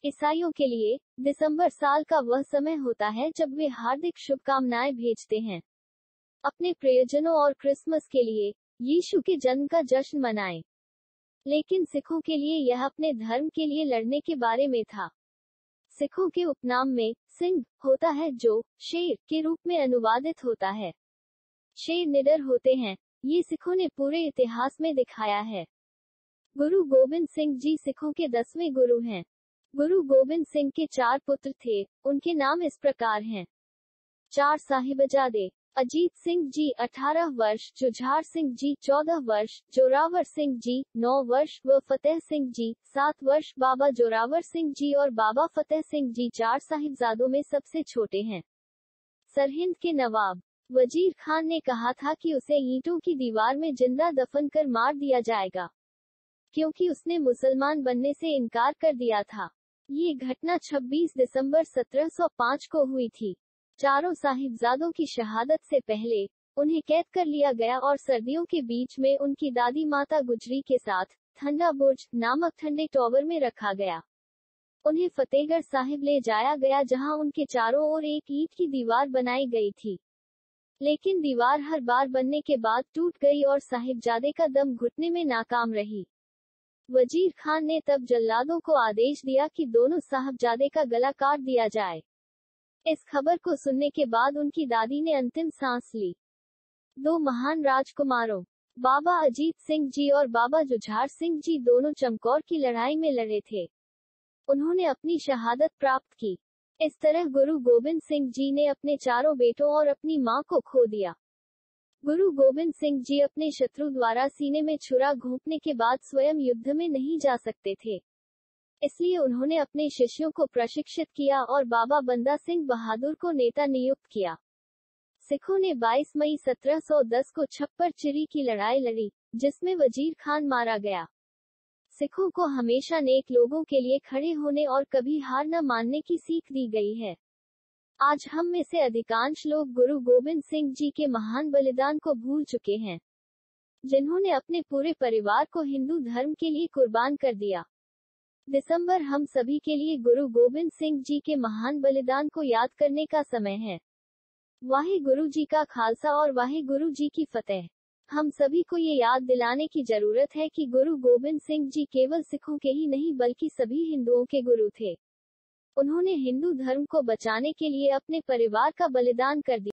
ईसाइयों के लिए दिसंबर साल का वह समय होता है जब वे हार्दिक शुभकामनाएं भेजते हैं अपने प्रियजनों और क्रिसमस के लिए यीशु के जन्म का जश्न मनाएं। लेकिन सिखों के लिए यह अपने धर्म के लिए लड़ने के बारे में था। सिखों के उपनाम में सिंह होता है जो शेर के रूप में अनुवादित होता है। शेर निडर होते हैं, ये सिखों ने पूरे इतिहास में दिखाया है। गुरु गोबिंद सिंह जी सिखों के 10वें गुरु हैं। गुरु गोबिंद सिंह के 4 पुत्र थे, उनके नाम इस प्रकार हैं। 4 साहिबजादे, अजीत सिंह जी 18 वर्ष, जुझार सिंह जी 14 वर्ष, जोरावर सिंह जी 9 वर्ष व फतेह सिंह जी 7 वर्ष। बाबा जोरावर सिंह जी और बाबा फतेह सिंह जी 4 साहिबजादों में सबसे छोटे हैं। सरहिंद के नवाब वजीर खान ने कहा था कि उसे ईंटों की दीवार में जिंदा दफन कर मार दिया जाएगा, क्योंकि उसने मुसलमान बनने से इनकार कर दिया था। ये घटना 26 दिसंबर 1705 को हुई थी। चारों साहिबजादों की शहादत से पहले उन्हें कैद कर लिया गया और सर्दियों के बीच में उनकी दादी माता गुजरी के साथ ठंडा बुर्ज नामक ठंडे टॉवर में रखा गया। उन्हें फतेहगढ़ साहिब ले जाया गया, जहां उनके चारों ओर एक ईंट की दीवार बनाई गई थी। लेकिन दीवार हर बार बनने के बाद टूट गई और साहिबजादे का दम घुटने में नाकाम रही। वजीर खान ने तब जल्लादों को आदेश दिया कि दोनों साहबजादे का गला काट दिया जाए। इस खबर को सुनने के बाद उनकी दादी ने अंतिम सांस ली। 2 महान राजकुमारों, बाबा अजीत सिंह जी और बाबा जुझार सिंह जी, दोनों चमकौर की लड़ाई में लड़े थे। उन्होंने अपनी शहादत प्राप्त की। इस तरह गुरु गोबिंद सिंह जी ने अपने चारों बेटों और अपनी मां को खो दिया। गुरु गोबिंद सिंह जी अपने शत्रु द्वारा सीने में छुरा घोंपने के बाद स्वयं युद्ध में नहीं जा सकते थे, इसलिए उन्होंने अपने शिष्यों को प्रशिक्षित किया और बाबा बंदा सिंह बहादुर को नेता नियुक्त किया। सिखों ने 22 मई 1710 को छप्पर चिरी की लड़ाई लड़ी, जिसमें वजीर खान मारा गया। सिखों को हमेशा नेक लोगों के लिए खड़े होने और कभी हार न मानने की सीख दी गई है। आज हम में से अधिकांश लोग गुरु गोबिंद सिंह जी के महान बलिदान को भूल चुके हैं, जिन्होंने अपने पूरे परिवार को हिंदू धर्म के लिए कुर्बान कर दिया। दिसंबर हम सभी के लिए गुरु गोबिंद सिंह जी के महान बलिदान को याद करने का समय है। वाहे गुरु जी का खालसा और वाहे गुरु जी की फतेह। हम सभी को ये याद दिलाने की जरूरत है कि गुरु गोबिंद सिंह जी केवल सिखों के ही नहीं बल्कि सभी हिंदुओं के गुरु थे। उन्होंने हिंदू धर्म को बचाने के लिए अपने परिवार का बलिदान कर दिया।